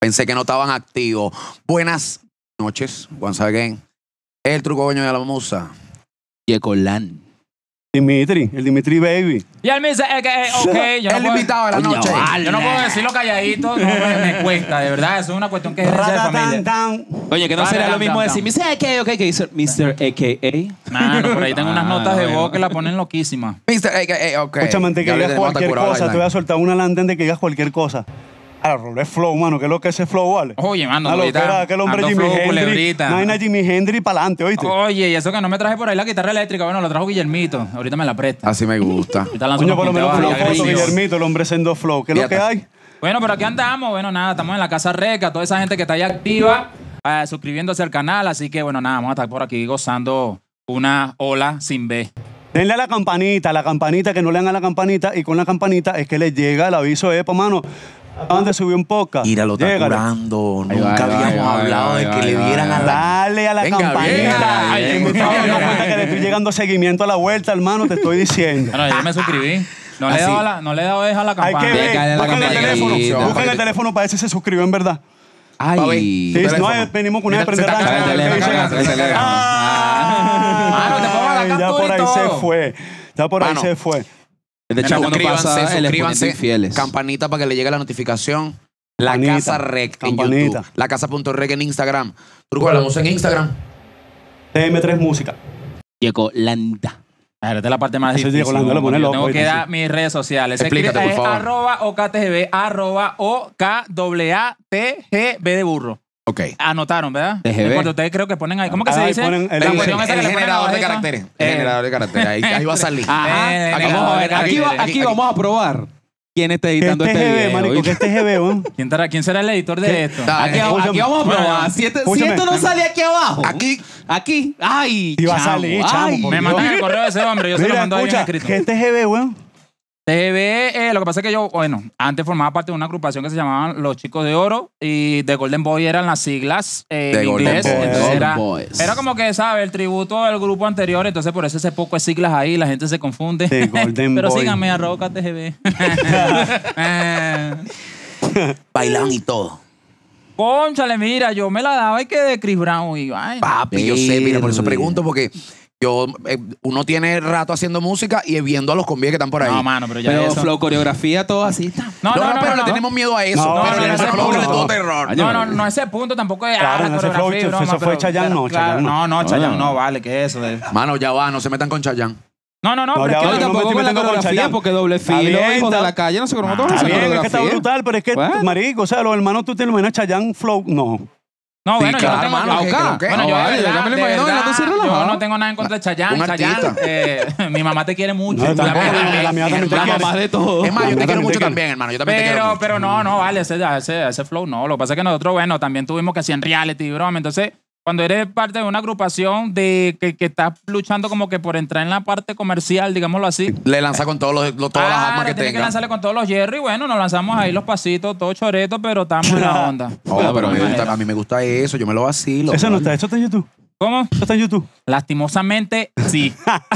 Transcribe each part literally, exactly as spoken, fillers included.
Pensé que no estaban activos. Buenas noches, once again. El truco coño de la musa. Yecolán. Dimitri, el Dimitri Baby. Y él me dice, eh, que, eh, ok, yo no El puedo, invitado de la Coño, noche. vale. yo no puedo decirlo calladito, no me, me cuesta, de verdad, eso es una cuestión que es herencia de familia. Ratatán. Oye, que no Dale, será lo dale, mismo dale, decir dale. mister A K A, ok, que dice mister A K A. Mano, por ahí tengo unas Ah, notas de bueno. voz que la ponen loquísimas. mister A K A, ok. Escúchame, antes que Ya le digas tenemos hasta cualquier curado la cosa, te isla. voy a soltar una lantén de que digas cualquier cosa. Ah, Rolo es flow, mano. ¿Qué es lo que es ese flow, vale? Oye, mano, A lo que ahorita era aquel hombre ando Jimi flow, Hendrix. culebrita. No hay una Jimi Hendrix para adelante, ¿oíste? Oye, y eso que no me traje por ahí la guitarra eléctrica, bueno, lo trajo Guillermito, ahorita me la presta. Así me gusta. Ahorita lanzo Coño, unos por lo menos punteos una ahí foto, agresivos. Guillermito, el hombre sendo flow. ¿Qué es lo que Fíjate. hay? Bueno, pero aquí andamos, bueno, nada, estamos en la Casa Reca, toda esa gente que está ahí activa, eh, suscribiéndose al canal, así que bueno, nada, vamos a estar por aquí gozando una ola sin B. Denle a la campanita, la campanita, que no le dan a la campanita, y con la campanita es que les llega el aviso de, pa, mano, acaban de subir un podcast. Mira, lo está Llégale. curando. Ahí va, Nunca ahí va, habíamos ahí va, hablado ahí de va, que ahí le va, dieran ahí a va. la... Dale a la Venga, campanita. venga, Ay, venga. me estaba dando cuenta que le estoy llegando a seguimiento a la vuelta, hermano, te estoy diciendo. Bueno, yo me suscribí. No le he Así. dado la, no le he dado deja a la Hay campana. que ver, Pégale a la busquen el campanita. teléfono, busquen el teléfono para ver si se suscribió en verdad. Ay. Sí, teléfono. no, eh, venimos con una de Mira, aprender se está a cagando el teléfono, ¿qué dice? el teléfono. Ah, Mano, te pongo la ya captura por y ahí todo. se fue. Ya por ahí Mano. se fue. De hecho, cuando Suscríbanse, pasa el exponente suscríbanse. infieles. Campanita para que le llegue la notificación. La Campanita, Casa Rec en campanita. YouTube. La Casa.rec en Instagram. Truco de la música en Instagram. T M tres Música. Yecolanda. A ver, esta es la parte más Ese difícil. Diego Lando lo pone Yo loco, tengo que ¿viste? dar mis redes sociales. Se Explícate, escribe- por es favor. arroba OKTGB, arroba O K A T G B de burro. Ok. Anotaron, ¿verdad? T G B. Porque ustedes creo que ponen ahí. ¿Cómo que se Ahí dice? ponen el- La El, cuestión esa que el le ponen generador de abajito. caracteres. El Eh, generador de caracteres. Ahí, ahí va a salir. Ajá. Eh, Aquí, eh, vamos a ver, eh, aquí, va- aquí, aquí aquí. vamos a probar quién está ¿Qué es editando T este G B, video. marico? ¿oíste? ¿Qué es T G B, weón? ¿Quién, estará- ¿Quién será el editor de ¿Qué? esto? Dale. Aquí, Escúchame. aquí vamos a probar. Si, este- si Escúchame. esto no sale aquí abajo. Aquí. Aquí. Ay, Y va a chamo, salir, ay. chamo, por Me Dios. mandan el correo de ese hombre, yo se lo Mira, mando ahí bien escucha, escrito. ¿qué es T G B, weón? T G B, eh, lo que pasa es que yo, bueno, antes formaba parte de una agrupación que se llamaban Los Chicos de Oro y The Golden Boy eran las siglas eh, The en Golden inglés. Boys. Entonces Golden era, Boys. era como que, ¿sabes? El tributo del grupo anterior, entonces por eso ese poco de siglas ahí, la gente se confunde. The Golden Pero Boy. síganme, arroba T G B. Eh, Bailaban y todo. Pónchale, mira, yo me la daba y que de Chris Brown. Y, ay, Papi, yo sé, mira, por eso Verde. pregunto, porque yo, eh, uno tiene rato haciendo música y viendo a los combis que están por ahí. no, mano, pero ya Pero eso. flow, coreografía, todo así. No, No, no, pero le no. tenemos miedo a eso. No, pero no, le no, ese no, flow no, que le no. todo terror. No, no, no ese punto tampoco es Claro, ah, en la ese flow, coreografía y eso broma, fue pero- Chayanne, no, claro, Chayanne no, no. no, Chayanne No. no, vale, ¿qué es eso? de- Mano, ya va, no se metan con Chayanne. No, no, no, No, pero ya es va, que No, y no, tampoco me con la estoy metiendo con coreografía, Chayanne. porque doble Está filo, bien, hijos de está- la calle, no sé cómo todos Está hacen bien, es que está coreografía. brutal, pero es que, Bueno. marico, o sea, los hermanos, tú te lo imaginas Chayanne flow, no. No, bueno, Sí, yo no claro, tengo... mano, yo- que- bueno, que- que- yo no, de vale, yo verdad, ya me lo de imagino, verdad, no estoy yo relajado. no tengo nada en contra de Chayanne. Un Chayanne, artista. eh, mi mamá te quiere mucho. No, la tampoco, mía la también. mía también te La quiere. mamá de todo. Es más, yo te También quiero te mucho quiero. también, hermano. Yo también te quiero Pero, mucho. pero no, no, vale, ese, ese, ese flow no. Lo que pasa es que nosotros, bueno, también tuvimos que hacer reality, broma. Entonces, cuando eres parte de una agrupación de que, que estás luchando como que por entrar en la parte comercial, digámoslo así. Le lanza con todos los, los- todas las Ah, armas que tiene que tenga. lanzarle con todos los hierros y bueno, nos lanzamos ahí los pasitos, todo choreto, pero estamos en la onda. No, pero Bueno, me bueno. gusta, a mí me gusta eso. Yo me lo vacilo. Eso no está, eso está en YouTube. ¿Cómo? Eso está en YouTube. Lastimosamente, sí.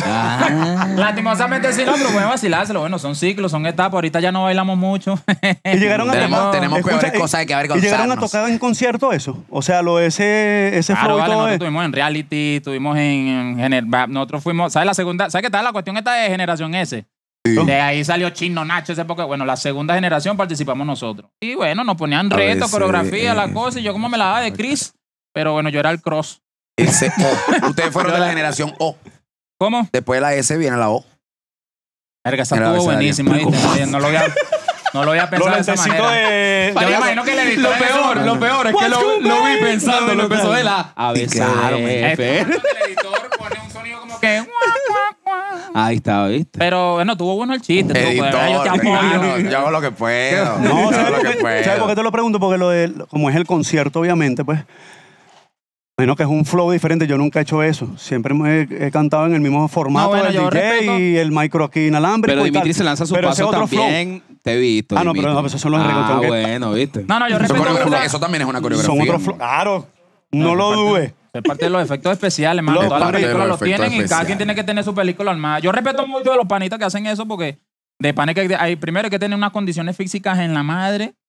Ah. Lastimosamente, sí, no, pero pueden vacilárselo. Bueno, son ciclos, son etapas. Ahorita ya no bailamos mucho. Y llegaron a Tenemos, tocar- tenemos escucha, peores y- cosas de que Y llegaron a avergonzarnos. tocar en concierto eso. O sea, lo ese, ese Claro, flow y vale, todo nosotros eso. estuvimos en reality, estuvimos en, en gener- nosotros fuimos, ¿sabes la segunda? ¿Sabes qué tal la cuestión esta de Generación S? De ahí salió Chino Nacho ese porque, bueno, la segunda generación participamos nosotros. Y bueno, nos ponían A retos, veces, coreografía, la eh, cosa, y yo como me la daba de Chris, pero bueno, yo era el cross. Ese O. Ustedes fueron de la generación O. ¿Cómo? Después de la S viene la O. Verga, esa Era estuvo abecedario. buenísima, ¿viste? No lo había, no lo había Los pensado de esa lentecitos manera. de... Yo me imagino que el editor Lo en ese peor, momento- lo peor es que lo, lo vi pensando, lo empezó de la A B C claro, D, F. El editor pone un sonido como que... guau, guau, guau. Ahí está, ¿viste? Pero bueno, tuvo bueno el chiste. estuvo bueno. Yo te Editor, apoyo. hermano, yo hago lo que puedo. No, Yo hago ¿sabes lo por, que qué, puedo. ¿sabes por qué te lo pregunto? Porque lo de, como es el concierto, obviamente, pues, bueno, que es un flow diferente. Yo nunca he hecho eso. Siempre me he, he cantado en el mismo formato No, bueno, del yo D J respeto. y el micro aquí inalámbrico Pero y Dimitri tal. se lanza su Pero ese paso otro flow. también. Te he visto. Ah, no, pero Dimitri. no, pues esos son los de Ah, reggaetón que- bueno, ¿viste? No, no, yo Eso, respeto coreografía- mucho- eso también es una coreografía. Son otros flow. Claro, no lo dudes. Es parte de los efectos especiales, mano. Los Todas las parte de películas los los tienen efectos y cada especiales. quien tiene que tener su película armada. Yo respeto mucho de los panitas que hacen eso porque de panes que hay, primero hay que tener unas condiciones físicas en la madre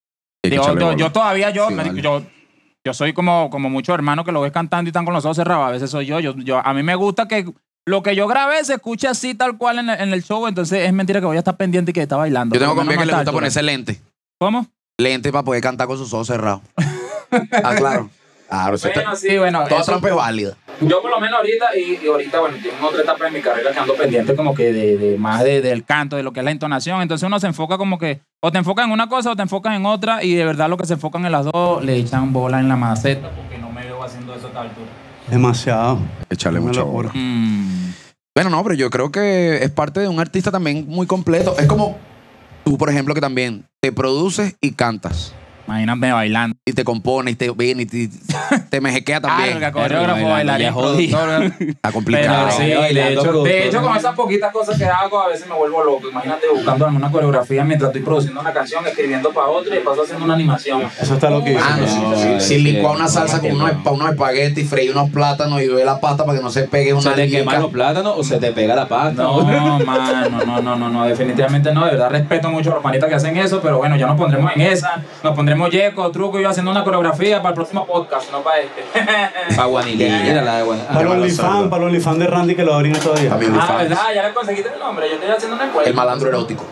Hay que Yo, echarle yo, bola. yo todavía, yo, Sí, marico, vale. yo, yo soy como, como muchos hermanos que lo ves cantando y están con los ojos cerrados. A veces soy yo. yo, yo a mí me gusta que lo que yo grabé se escuche así tal cual en el, en el show. Entonces es mentira que voy a estar pendiente y que está bailando. Yo tengo Por lo conmigo que menos le a gusta esta altura. ponerse lente. ¿Cómo? Lente para poder cantar con sus ojos cerrados. Ah, claro. Claro, eso está- Bueno, sí, bueno. toda eso- trampa es válida. Yo por lo menos ahorita, y, y ahorita, bueno, tengo otra etapa en mi carrera que ando pendiente como que de, de más de- del canto, de lo que es la entonación. Entonces uno se enfoca como que, o te enfocas en una cosa o te enfocas en otra, y de verdad lo que se enfocan en las dos le echan bola en la maceta porque no me veo haciendo eso a esta altura. Demasiado. Echarle Una mucho locura. bola. Mm. Bueno, no, pero yo creo que es parte de un artista también muy completo. Es como tú, por ejemplo, que también te produces y cantas. Imagínate bailando. Y te compones, y te viene y te, te mejequea también. Carga, coreógrafo, bailando, bailarín, ya jodí. productor. Está complicado. Pero sí, Bailando, de hecho, de productor. hecho, con esas poquitas cosas que hago, a veces me vuelvo loco. Imagínate buscando una coreografía mientras estoy produciendo una canción, escribiendo para otra y de paso haciendo una animación. Eso está lo que Ah, no, No, si, no, si sí, licua no, una salsa no, con no. unos, pa- unos espaguetis, freír unos plátanos y ve la pasta para que no se pegue una ¿Se te queman liga. los plátanos o se te pega la pasta? No, mano, no, no, no, no, definitivamente no. De verdad respeto mucho a los manitas que hacen eso, pero bueno, ya nos pondremos en esa. Nos pondremos yeco, truco y yo haciendo una coreografía para el próximo podcast, no para este. Para Guanilira, la de Guanilira. Para los malo OnlyFans, sordo. para los OnlyFans de Randy que lo abren estos días. A mí, Ah, OnlyFans. ¿verdad? Ya le conseguiste el nombre. Yo estoy haciendo una encuesta. El malandro erótico.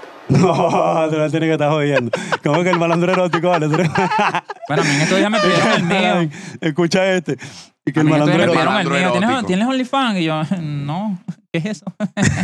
No, tú no tienes que estar jodiendo. ¿Cómo que el malandro erótico vale? Bueno, a mí en estos días me pidieron el mío. Escucha este. Y que A el mí en estos malandro días me erótico. pidieron el Malandro mío. ¿Tienes, erótico. ¿Tienes OnlyFans? Y yo, no, ¿qué es eso?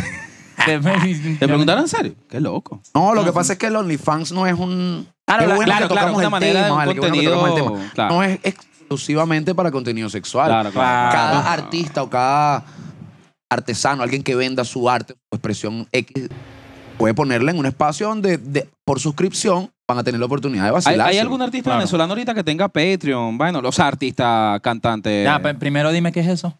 ¿Te preguntaron en serio? Qué loco. No, lo que pasa es que el OnlyFans no es un... Claro, Qué la- bueno claro, que claro, tocamos una el manera de tema, un vale, qué bueno que tocamos el contenido, tema. claro. No es exclusivamente para contenido sexual. Claro, claro. Cada Claro. artista o cada artesano, alguien que venda su arte o expresión X, puede ponerla en un espacio donde de- por suscripción van a tener la oportunidad de ¿Hay, vacilar. hay algún artista Claro. venezolano ahorita que tenga Patreon? Bueno, o sea, artista, cantante. Ya, pe- primero dime qué es eso.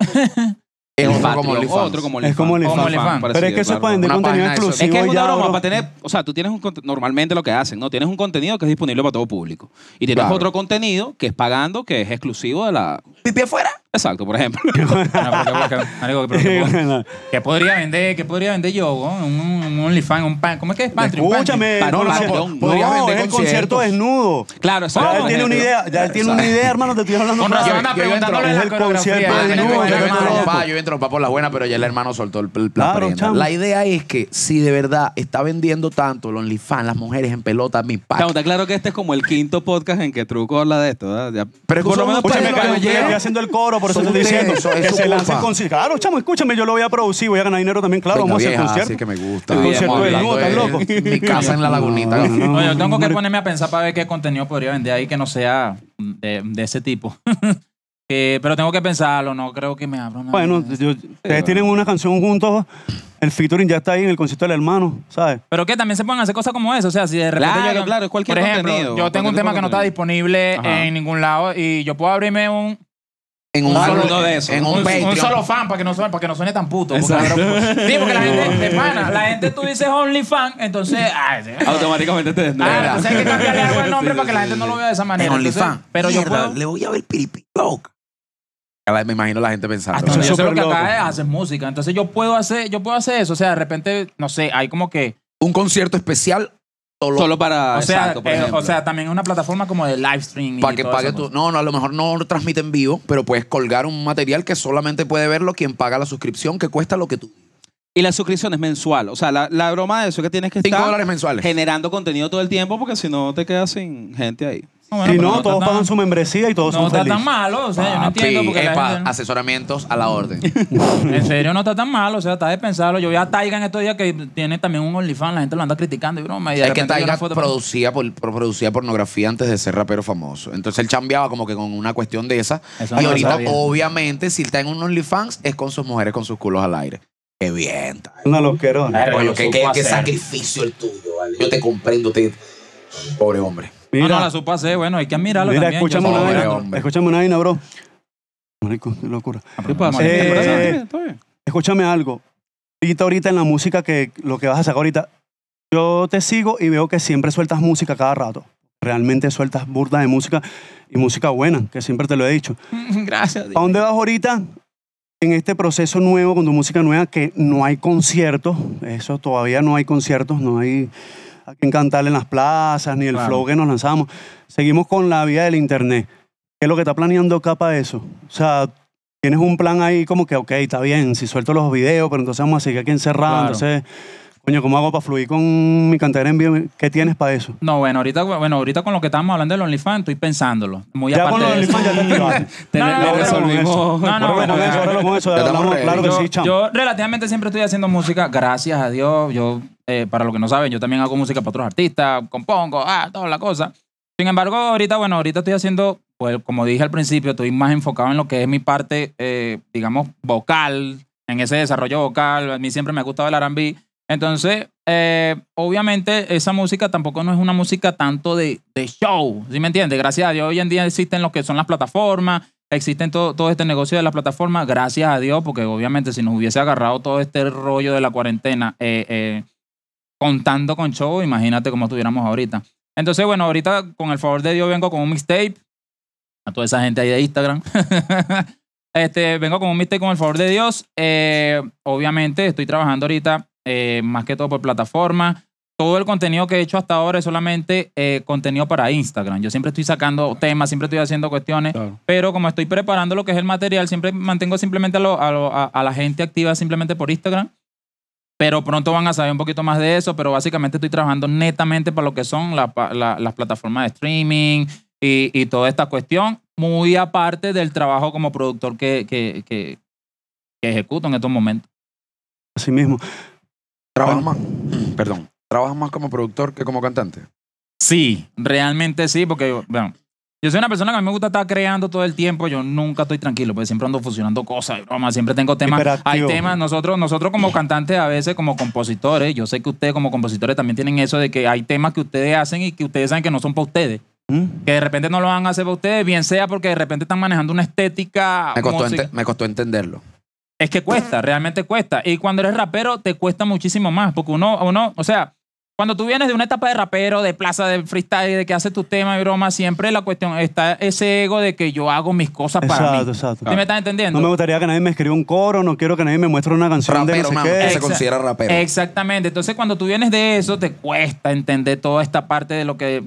Es otro Patreon, como OnlyFans. Otro como Es como OnlyFans. OnlyFans. OnlyFans. Pero es que eso es para vender Una contenido página de eso. Es exclusivo que es una ya, broma bro. para tener, o sea, tú tienes un conte- normalmente lo que hacen, ¿no? Tienes un contenido que es disponible para todo público. Y tienes Claro. otro contenido que es pagando, que es exclusivo de la. Pipi afuera. Exacto, por ejemplo. Bueno, pero ¿qué- qué- marico, pero ¿qué puedo- ¿Qué podría vender? ¿Qué podría vender yo? ¿no? Un, un OnlyFans, un pan. ¿Cómo es que es Patreon? Escúchame, Patreon. no, no, Patreon. Podría no, vender es el concierto conciertos. desnudo. Claro, Ya exacto. él tiene una idea, ya él tiene una idea, hermano, te estoy hablando Con claro. razón anda yo- yo preguntándole entro- la es el coreografía. concierto Ah, de yo nuevo, iba a yo entrar entro- pa, yo iba a entrar pa por la buena, pero ya el hermano soltó el, el plan Claro, prenda. chamo. La idea es que si de verdad está vendiendo tanto el OnlyFans, las mujeres en pelota, mi pack. Chamo, está claro que este es como el quinto podcast en que Truco habla de esto, ¿verdad? Ya- Pero es que por lo son menos ustedes Escúchame, los Carlos, que yo llevan. estoy haciendo el coro, por eso Son te estoy ustedes, diciendo eso es que su se lance el culpa. concierto. Claro, chamo, escúchame, yo lo voy a producir, voy a ganar dinero también, claro, Venga, vamos a hacer el vieja, concierto. así que me gusta. El Bien, concierto muy desnudo, bien. ¿estás loco? Mi casa en la lagunita. No, no, no. No, yo tengo que Hombre. ponerme a pensar para ver qué contenido podría vender ahí que no sea de, de ese tipo. Que- pero tengo que pensarlo, no creo que me abra una. Bueno, yo- ustedes tienen una canción juntos, el featuring ya está ahí en el concierto del hermano, ¿sabes? Pero que también se pueden hacer cosas como eso. O sea, si de repente. Claro, yo, claro, es cualquier Por ejemplo, contenido, yo tengo un cualquier tema que no está contenido. disponible Ajá. en ningún lado y yo puedo abrirme un. En un, Un solo- solo de esos. En un, Un, Patreon. un solo fan para que no suene, para que no suene tan puto. Porque, Exacto. sí, porque la gente, de pana, la gente tú dices OnlyFans, entonces. Ay, sí. Automáticamente te desnudas. Ah, entonces hay que cambiarle algo el nombre Sí, para que la sí, gente sí. no lo vea de esa En manera. Entonces, OnlyFans. pero yo Mierda, puedo. le voy a ver piripi loca. Me imagino la gente pensando. Hasta Eso donde es yo sé lo súper que acá loco. es hacer música. Entonces yo puedo hacer, yo puedo hacer eso. O sea, de repente, no sé, hay como que. Un concierto especial solo, Solo para. O sea, exacto, por eh, ejemplo. o sea, también es una plataforma como de live stream. para que pague tu. No, no, a lo mejor no lo transmite en vivo, pero puedes colgar un material que solamente puede verlo quien paga la suscripción, que cuesta lo que tú. Y la suscripción es mensual. O sea, la, la broma de eso es que tienes que Cinco estar dólares mensuales. generando contenido todo el tiempo porque si no te quedas sin gente ahí. Si no, todos pagan su membresía y todos No son está felices. tan malo, o sea, yo no Papi, entiendo porque la epa, gente- asesoramientos a la orden. En serio no está tan mal, o sea, está de pensarlo. Yo vi a Taiga en estos días que tiene también un OnlyFans, la gente lo anda criticando y broma. Y de Es que repente vi una Taiga foto- producía, por- por- producía pornografía antes de ser rapero famoso. Entonces él chambeaba como que con una cuestión de esa. Eso y no lo ahorita, sabía. obviamente, si está en un OnlyFans, es con sus mujeres con sus culos al aire. Qué bien, Taiga. Una loquerona. Verga, Coño, lo qué, supo qué- qué hacer. sacrificio el tuyo, ¿vale? Yo te comprendo, te... Pobre hombre. No, no, Mira, la supo hacer, bueno, hay que admirarlo mira, también. escúchame Yo una soy- Pobre vaina, hombre. escúchame una vaina, bro. Marico, qué locura. ¿Qué pasa? Vamos, Eh, ¿Qué pasa? eh, ¿Está bien? Escúchame algo. Ahorita, ahorita en la música que lo que vas a sacar ahorita, yo te sigo y veo que siempre sueltas música cada rato. Realmente sueltas burda de música y música buena, que siempre te lo he dicho. Gracias. ¿A dónde vas ahorita en este proceso nuevo con tu música nueva que no hay conciertos? Eso todavía no hay conciertos, no hay, a quién cantarle en las plazas, ni el Claro. flow que nos lanzamos. Seguimos con la vida del internet. ¿Qué es lo que está planeando Capa de eso? O sea, tienes un plan ahí como que, ok, está bien, si suelto los videos, pero entonces vamos a seguir aquí encerrados. Claro. Entonces, coño, ¿cómo hago para fluir con mi cantera en vivo? ¿Qué tienes para eso? No, bueno, ahorita, bueno, ahorita con lo que estábamos hablando del OnlyFans, estoy pensándolo. Muy Ya aparte con los de eso. OnlyFans ya te activaste. Te No, le- no, le no, resolvimos. no, no, Bueno, bueno, con eso, ya. ahora con eso, Ya estamos hablamos, ready. claro que yo, sí, chamo. yo relativamente siempre estoy haciendo música, gracias a Dios. Yo, eh, para los que no saben, yo también hago música para otros artistas, compongo, ah, toda la cosa. Sin embargo, ahorita, bueno, ahorita estoy haciendo, pues como dije al principio, estoy más enfocado en lo que es mi parte, eh, digamos, vocal, en ese desarrollo vocal. A mí siempre me ha gustado el R and B. Entonces, eh, obviamente, esa música tampoco no es una música tanto de, de show, ¿sí me entiendes? Gracias a Dios, hoy en día existen lo que son las plataformas, existen todo, todo este negocio de las plataformas, gracias a Dios, porque obviamente si nos hubiese agarrado todo este rollo de la cuarentena eh, eh, contando con show, imagínate cómo estuviéramos ahorita. Entonces, bueno, ahorita con el favor de Dios vengo con un mixtape, a toda esa gente ahí de Instagram. este, vengo con un mixtape con el favor de Dios. Eh, obviamente estoy trabajando ahorita eh, más que todo por plataforma. Todo el contenido que he hecho hasta ahora es solamente eh, contenido para Instagram. Yo siempre estoy sacando temas, siempre estoy haciendo cuestiones, Claro. pero como estoy preparando lo que es el material, siempre mantengo simplemente a, lo- a, lo- a- a la gente activa simplemente por Instagram. Pero pronto van a saber un poquito más de eso, pero básicamente estoy trabajando netamente para lo que son la- la- las plataformas de streaming y, y toda esta cuestión, muy aparte del trabajo como productor que, que, que, que ejecuto en estos momentos. Así mismo. ¿Trabajas más? Perdón. ¿Trabajas más como productor que como cantante? Sí, realmente sí, porque bueno, yo soy una persona que a mí me gusta estar creando todo el tiempo. Yo nunca estoy tranquilo, porque siempre ando fusionando cosas y bromas, siempre tengo temas. Hiperactivo. Hay temas, nosotros, nosotros como cantantes, a veces como compositores, yo sé que ustedes como compositores también tienen eso de que hay temas que ustedes hacen y que ustedes saben que no son para ustedes. ¿Mm? Que de repente no lo van a hacer para ustedes, bien sea porque de repente están manejando una estética. Me costó, música. ente- me costó entenderlo. Es que cuesta, realmente cuesta. Y cuando eres rapero, te cuesta muchísimo más. Porque uno, uno, o sea, cuando tú vienes de una etapa de rapero, de plaza, de freestyle, de que haces tus temas y bromas, siempre la cuestión está ese ego de que yo hago mis cosas para Exacto, mí. exacto. ¿Sí me estás entendiendo? No me gustaría que nadie me escriba un coro, no quiero que nadie me muestre una canción Rapero, de no sé man, qué. que se Exa- considera rapero. Exactamente. Entonces, cuando tú vienes de eso, te cuesta entender toda esta parte de lo que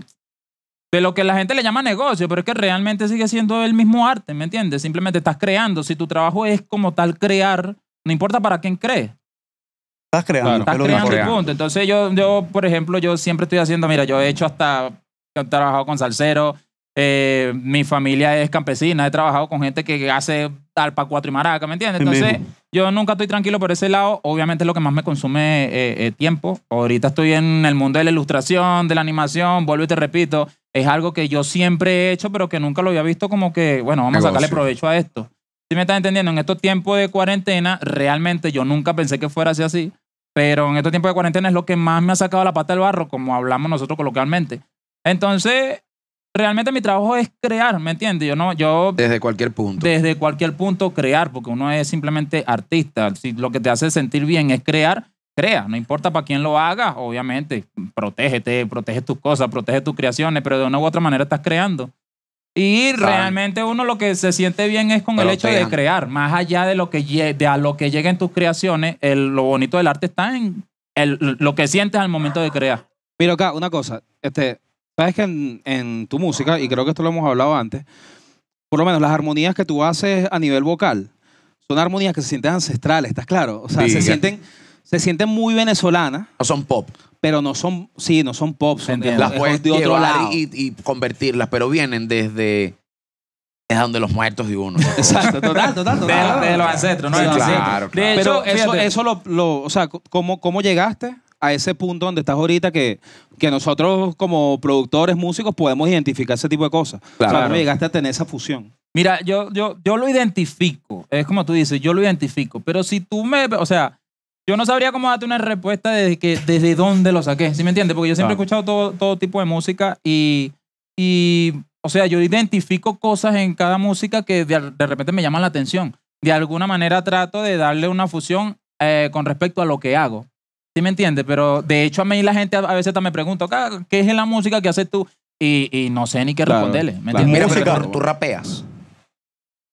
de lo que la gente le llama negocio, pero es que realmente sigue siendo el mismo arte, ¿me entiendes? Simplemente estás creando. Si tu trabajo es como tal crear, no importa para quién crees. Estás creando. Claro. que Estás es lo creando mejor. y punto. Entonces yo, yo, por ejemplo, yo siempre estoy haciendo, mira, yo he hecho hasta, he trabajado con salsero, eh, mi familia es campesina, he trabajado con gente que hace alpa, cuatro y maraca, ¿me entiendes? Sí Entonces mismo. yo nunca estoy tranquilo por ese lado. Obviamente es lo que más me consume eh, eh, tiempo. Ahorita estoy en el mundo de la ilustración, de la animación, vuelvo y te repito, es algo que yo siempre he hecho, pero que nunca lo había visto como que, bueno, vamos a sacarle Negocio. provecho a esto. ¿Sí me estás entendiendo? En estos tiempos de cuarentena, realmente yo nunca pensé que fuera así así. Pero en estos tiempos de cuarentena es lo que más me ha sacado la pata del barro, como hablamos nosotros coloquialmente. Entonces, realmente mi trabajo es crear, ¿me entiendes? Yo no, yo Desde cualquier punto. desde cualquier punto crear, porque uno es simplemente artista. Si lo que te hace sentir bien es crear, crea. No importa para quién lo haga, obviamente. Protégete, protege tus cosas, protege tus creaciones, pero de una u otra manera estás creando. Y Claro. realmente uno lo que se siente bien es con el hecho de Protejan. crear. Más allá de lo que lle- de a lo que lleguen tus creaciones, el- lo bonito del arte está en el- lo que sientes al momento de crear. Mira acá, una cosa. Este, sabes que en, en tu música, y creo que esto lo hemos hablado antes, por lo menos las armonías que tú haces a nivel vocal son armonías que se sienten ancestrales, ¿estás claro? O sea, Sí, se ya. sienten, se sienten muy venezolanas, No son pop. pero no son, sí, no son pop, son de, Entiendo. Las es puedes de otro llevar lado. y, y convertirlas, pero vienen desde, desde donde los muertos de uno. Exacto, total, total, De, total. de los ancestros, ¿no? Sí, De los claro, ancestros. claro. De Pero hecho, eso, fíjate, eso lo, lo- o sea, ¿cómo, cómo llegaste a ese punto donde estás ahorita que, que nosotros como productores, músicos, podemos identificar ese tipo de cosas? Claro. O sea, ¿cómo llegaste a tener esa fusión? Mira, yo, yo, yo lo identifico. Es como tú dices, yo lo identifico. Pero si tú me... O sea, yo no sabría cómo darte una respuesta desde, que, desde dónde lo saqué. ¿Sí me entiendes? Porque yo siempre Claro. he escuchado todo, todo tipo de música y, y... O sea, yo identifico cosas en cada música que de, de repente me llaman la atención. De alguna manera trato de darle una fusión eh, con respecto a lo que hago. ¿Sí me entiendes? Pero de hecho a mí la gente a a veces hasta me pregunta, "Ah, ¿qué es la música que haces tú?" Y, y no sé ni qué Claro, responderle. ¿Me claro. entiendes? Mira, Música. pero tú, tú rapeas.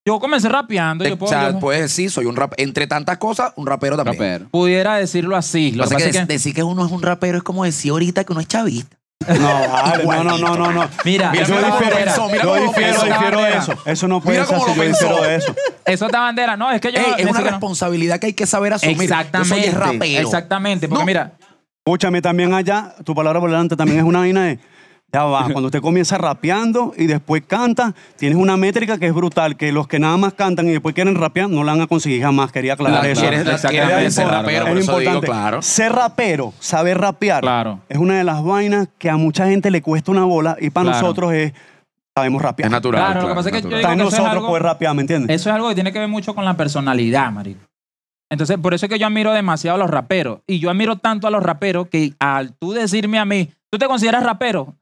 Yo comencé rapeando. Yo o puedo, sea, yo puedes decir, soy un rap. Entre tantas cosas, un rapero también. Rapero. pudiera decirlo así. Lo Lo que pasa que es que, decir que uno es un rapero es como decir ahorita que uno es chavista. No, vale, no, no, no, no, no. mira, Mira eso cómo es lo bandera. pensó, mira Yo cómo lo difiero, pensó. difiero de bandera. eso. Eso no puede Mira ser cómo así, lo yo difiero pensó. de eso. Eso es bandera. No, es que yo... Ey, es ni una siquiera- responsabilidad que hay que saber asumir. Exactamente. Yo soy rapero. Exactamente. Porque No. mira, Escúchame, también allá, tu palabra por delante también es una vaina de, ya va, cuando usted comienza rapeando y después canta, tienes una métrica que es brutal, que los que nada más cantan y después quieren rapear no la van a conseguir jamás, quería aclarar La eso. quieres, la Exactamente. quieres ser Claro, rapero, Es por eso digo, importante. claro. Ser rapero, saber rapear, Claro. es una de las vainas que a mucha gente le cuesta una bola y para Claro. nosotros es, sabemos rapear. Es natural. Claro, lo que pasa es que natural. yo Está en digo que eso es nosotros algo- poder rapear, ¿me entiendes? eso es algo que tiene que ver mucho con la personalidad, marico. Entonces, por eso es que yo admiro demasiado a los raperos. Y yo admiro tanto a los raperos que al tú decirme a mí, ¿tú te consideras rapero?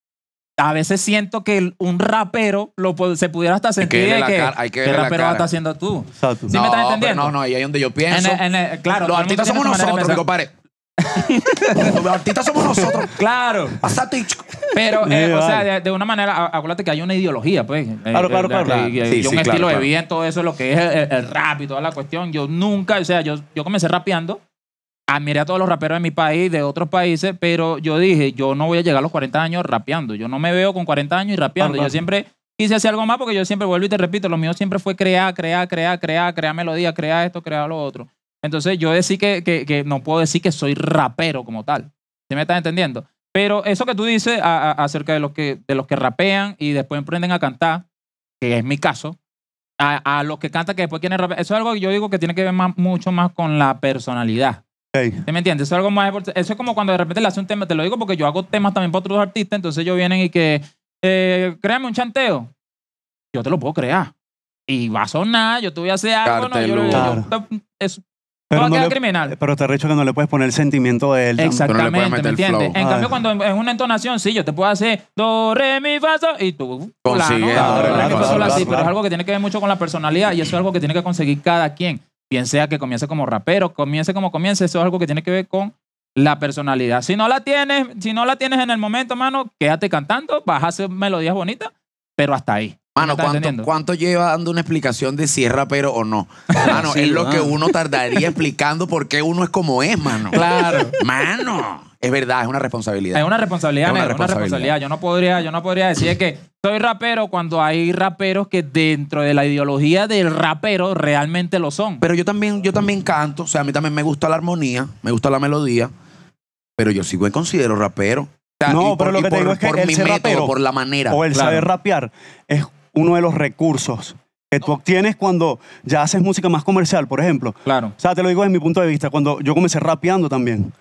A veces siento que el- un rapero lo, pu- se pudiera hasta sentir verle de la que cara, hay que ¿qué verle la rapero cara. estás haciendo tú? Exacto. ¿Sí me estás entendiendo? pero no, no, ahí es donde yo pienso. En el- en el- claro, los todo el artistas mundo somos tiene su manera de nosotros, pensar. compadre. Los artistas somos nosotros. Claro. Pasate. Pero, Sí, eh, o sea, vale. de, de una manera, a- acuérdate que hay una ideología, pues. Eh, Claro, claro, eh, claro. y- y- Sí, y un sí, estilo claro, de claro. vida en todo eso, lo que es el, el- el rap y toda la cuestión. Yo nunca, o sea, yo, yo comencé rapeando, admiré a todos los raperos de mi país, de otros países, pero yo dije, yo no voy a llegar a los cuarenta años rapeando. Yo no me veo con cuarenta años y rapeando. Claro, Yo siempre quise hacer algo más porque yo siempre vuelvo y te repito, lo mío siempre fue crear, crear, crear, crear, crear melodía, crear esto, crear lo otro. Entonces yo decir que, que, que no puedo decir que soy rapero como tal. ¿Sí me estás entendiendo? Pero eso que tú dices a- a- acerca de los, que, de los que rapean y después aprenden a cantar, que es mi caso, a, a los que cantan que después quieren rapear, eso es algo que yo digo que tiene que ver más, mucho más con la personalidad. Ok. ¿Sí me entiendes? Eso es algo más import- Eso es como cuando de repente le hace un tema, te lo digo porque yo hago temas también para otros artistas, entonces ellos vienen y que, eh, créame un chanteo. Yo te lo puedo crear. Y va a sonar, yo te voy a hacer algo, no, yo, yo- Claro. yo- eso Pero, va a no quedar le- criminal. pero te he dicho que no le puedes poner el sentimiento de él. también. Exactamente, meter ¿me el entiendes? flow. En Ah. cambio, cuando es una entonación, sí, yo te puedo hacer do, re, mi, fa, sol, y tú, Consigue, fulano, claro, do, re, mi, claro, fa, sol, claro, así, claro. pero es algo que tiene que ver mucho con la personalidad y eso es algo que tiene que conseguir cada quien. Bien sea que comience como rapero, comience como comience, eso es algo que tiene que ver con la personalidad. Si no la tienes, si no la tienes en el momento, mano, quédate cantando, vas a hacer melodías bonitas, pero hasta ahí. ¿Me Mano, estás ¿cuánto, entendiendo? ¿cuánto lleva dando una explicación de si es rapero o no? Mano, Sí, es lo ah. que uno tardaría explicando por qué uno es como es, mano. Claro. Mano, es verdad, es una responsabilidad. Es una responsabilidad, Es una negro, una responsabilidad. responsabilidad. Yo no podría, yo no podría decir que soy rapero cuando hay raperos que dentro de la ideología del rapero realmente lo son. Pero yo también, yo también canto, o sea, a mí también me gusta la armonía, me gusta la melodía, pero yo sí me considero rapero. O sea, No, y pero lo y que te digo es que por el mi ser método, rapero por la manera. O el Claro. saber rapear es uno de los recursos que tú obtienes cuando ya haces música más comercial, por ejemplo. Claro. O sea, te lo digo desde mi punto de vista, cuando yo comencé rapeando también.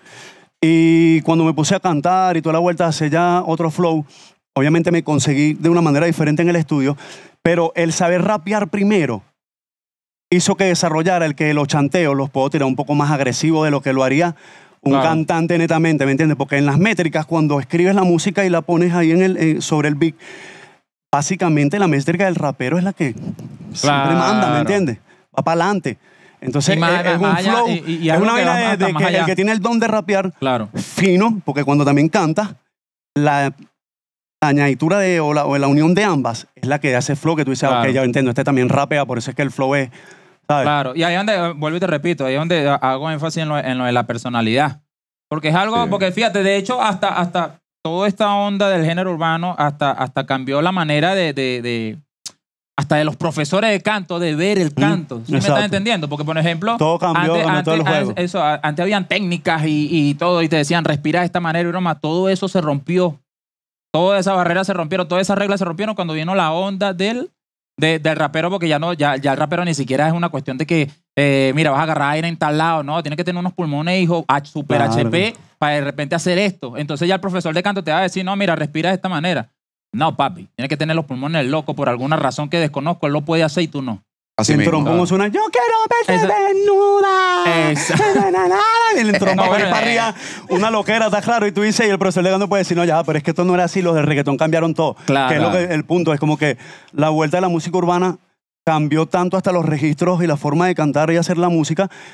Y cuando me puse a cantar y toda la vuelta hacia ya otro flow, obviamente me conseguí de una manera diferente en el estudio, pero el saber rapear primero hizo que desarrollara el que los chanteos los puedo tirar un poco más agresivo de lo que lo haría un Claro. cantante netamente, ¿me entiendes? Porque en las métricas, cuando escribes la música y la pones ahí en el, eh, sobre el beat, básicamente la métrica del rapero es la que siempre Claro. manda, ¿me entiendes? Va para adelante. Entonces Y más- es, es un más allá- flow, y- y- y es algo una que vaina va de, hasta de más que allá. el que tiene el don de rapear Claro. fino, porque cuando también canta, la, la añadidura de, o, la, o la unión de ambas es la que hace flow que tú dices, Claro. ok, ya entiendo, este también rapea, por eso es que el flow es, ¿sabes? Claro. Y ahí es donde, eh, vuelvo y te repito, ahí es donde hago énfasis en lo, en lo de la personalidad. Porque es algo, Sí. porque fíjate, de hecho, hasta, hasta toda esta onda del género urbano, hasta, hasta cambió la manera de, de, de- hasta de los profesores de canto, de ver el canto. ¿Sí me exacto. estás entendiendo? Porque, por ejemplo, Todo cambió, cambió todo el juego. Eso, a- antes habían técnicas y, y todo, y te decían, respira de esta manera y broma, todo eso se rompió. Todas esas barreras se rompieron, todas esas reglas se rompieron cuando vino la onda del, de- del rapero, porque ya no, ya, ya el rapero ni siquiera es una cuestión de que, eh, mira, vas a agarrar aire en tal lado, no, tienes que tener unos pulmones, hijo, H- super Claro. H P, para de repente hacer esto. Entonces ya el profesor de canto te va a decir, no, mira, respira de esta manera. No, papi, tienes que tener los pulmones locos por alguna razón que desconozco, él lo puede hacer y tú no. Así el mismo. trombón suena, yo quiero verte Esa- desnuda. Esa- Na, na, na, na, y el trombón No, va bueno, para eh. arriba, una loquera, está claro, y tú dices, y el profesor de canto puede decir, no, ya, pero es que esto no era así, los del reggaetón cambiaron todo. Claro. Que es lo que, el punto, es como que la vuelta de la música urbana cambió tanto hasta los registros y la forma de cantar y hacer la música,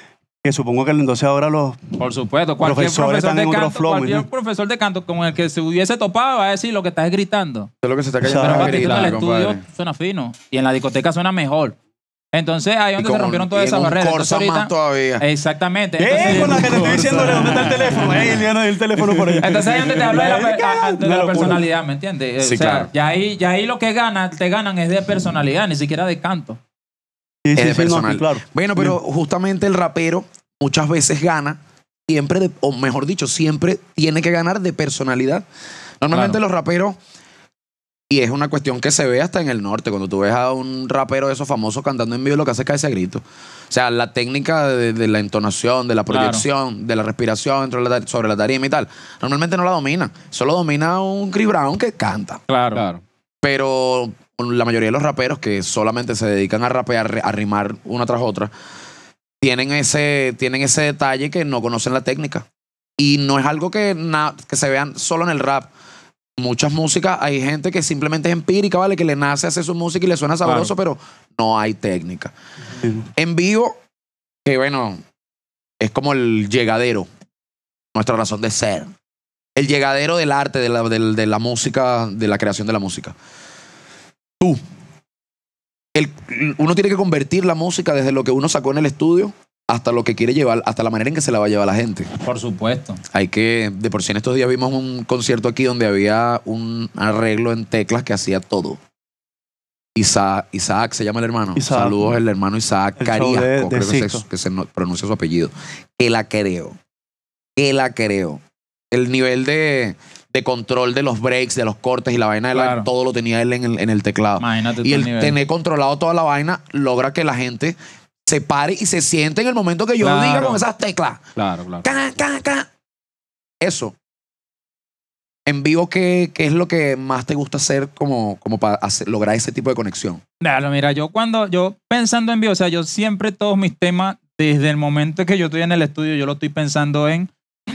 Que supongo que entonces ahora los Por supuesto, cualquier profesores profesor están de en otro canto, flow, cualquier ¿no? profesor de canto con el que se hubiese topado va a decir lo que estás gritando. Eso es lo que se está cayendo. Pero en la Pero grita, en el compadre. estudio suena fino y en la discoteca suena mejor. Entonces ahí es Y donde se como- rompieron y todas en esas un barreras. Corsa Entonces, más ahorita- todavía. Exactamente. ¿Qué? Entonces, Con la que te estoy diciendo, ¿dónde está el teléfono? Ey, ya no hay el teléfono por allá. Entonces ahí es donde te hablo de la, per- a- a- de Una la locura. personalidad, ¿me entiendes? Sí, o sea, claro. ya ahí, ya ahí lo que gana, te ganan es de personalidad, ni siquiera de canto. Sí, Es sí, de sí, no, personal. claro. Bueno, pero justamente el rapero muchas veces gana, siempre, de- o mejor dicho, siempre tiene que ganar de personalidad. Normalmente Claro. los raperos, y es una cuestión que se ve hasta en el norte, cuando tú ves a un rapero de esos famosos cantando en vivo, lo que hace es caerse a grito. O sea, la técnica de, de la entonación, de la Claro. proyección, de la respiración dentro de la- sobre la tarima y tal, normalmente no la domina. Solo domina un Chris Brown que canta. Claro. Claro. Pero la mayoría de los raperos que solamente se dedican a rapear, a rimar una tras otra, tienen ese, tienen ese detalle que no conocen la técnica. Y no es algo que, na- que se vean solo en el rap. Muchas músicas, hay gente que simplemente es empírica, ¿vale? Que le nace hacer su música y le suena sabroso, pero no hay técnica. Sí. En vivo, que bueno, es como el llegadero, nuestra razón de ser. El llegadero del arte, de la, del- de la música, de la creación de la música. Tú. El- uno tiene que convertir la música desde lo que uno sacó en el estudio hasta lo que quiere llevar, hasta la manera en que se la va a llevar la gente. Por supuesto. Hay que, de por sí en estos días vimos un concierto aquí donde había un arreglo en teclas que hacía todo. Isaac, Isaac se llama el hermano. Isaac. Saludos el hermano Isaac El show Cariasco, de- de creo que Sixto. se, que se no- pronuncia su apellido. Que la creo. Que la creo. El nivel de, de control de los breaks, de los cortes y la vaina de la, Claro. todo lo tenía él en el, en el teclado. Imagínate Y tú el nivel. tener controlado toda la vaina logra que la gente se pare y se siente en el momento que yo Claro. diga con esas teclas. Claro, claro. Ca, ca, ca. Eso. En vivo, ¿qué, qué es lo que más te gusta hacer como, como para hacer- lograr ese tipo de conexión? Claro, mira, yo cuando, yo pensando en vivo, o sea, yo siempre todos mis temas, desde el momento que yo estoy en el estudio, yo lo estoy pensando en,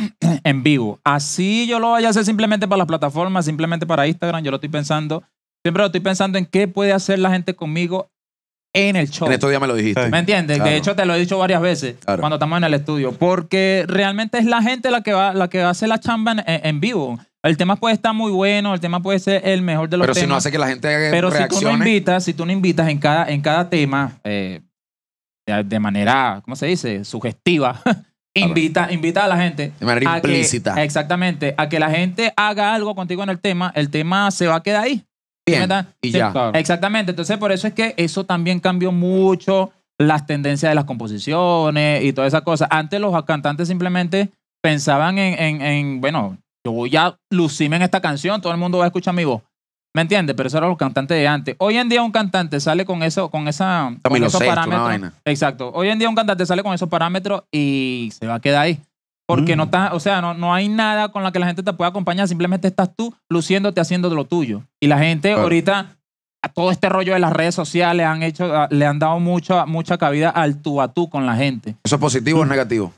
en vivo. Así yo lo vaya a hacer simplemente para las plataformas, simplemente para Instagram, yo lo estoy pensando, siempre lo estoy pensando en qué puede hacer la gente conmigo en el show. En estos días me lo dijiste. ¿Me entiendes? Claro. De hecho, te lo he dicho varias veces Claro. cuando estamos en el estudio, porque realmente es la gente la que va, la que va a hacer la chamba en, en vivo. El tema puede estar muy bueno, el tema puede ser el mejor de los Pero temas. si no hace que la gente haga Pero si tú no reacciones. invitas, si tú no invitas en cada, en cada tema eh, de, de manera, ¿cómo se dice? Sugestiva, invita, invita a la gente. De manera a que- implícita. exactamente. A que la gente haga algo contigo en el tema, el tema se va a quedar ahí. ¿Sí me Bien, entiendes? y Sí, ya. Claro. Exactamente. Entonces, por eso es que eso también cambió mucho las tendencias de las composiciones y todas esas cosas. Antes los cantantes simplemente pensaban en, en, en, bueno, yo voy a lucirme en esta canción, todo el mundo va a escuchar mi voz. ¿Me entiendes? Pero eso eran los cantantes de antes. Hoy en día un cantante sale con eso, con esa, con Camilo esos Sesto, una parámetros. vaina. Exacto. Hoy en día un cantante sale con esos parámetros y se va a quedar ahí. Porque Mm. no está, o sea, no, no hay nada con la que la gente te pueda acompañar, simplemente estás tú luciéndote haciendo de lo tuyo. Y la gente Claro. ahorita, a todo este rollo de las redes sociales han hecho, a- le han dado mucha, mucha cabida al tú a tú con la gente. ¿Eso es positivo o es negativo?